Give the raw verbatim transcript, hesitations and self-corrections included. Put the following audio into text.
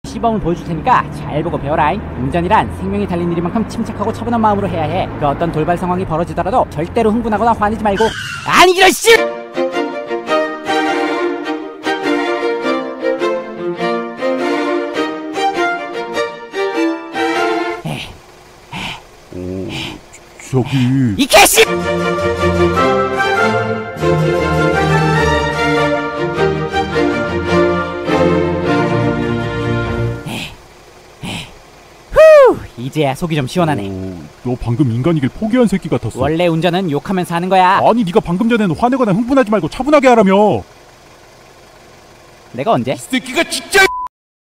시범을 보여줄 테니까 잘 보고 배워라잉. 운전이란 생명이 달린 일이만큼 침착하고 차분한 마음으로 해야 해. 그 어떤 돌발 상황이 벌어지더라도 절대로 흥분하거나 화내지 말고. 아니 이런 씨! 오, 저기... 이 개씨! 이제야 속이 좀 시원하네. 어, 너 방금 인간이길 포기한 새끼 같았어. 원래 운전은 욕하면서 하는 거야. 아니 네가 방금 전에는 화내거나 흥분하지 말고 차분하게 하라며. 내가 언제? 이 새끼가 진짜...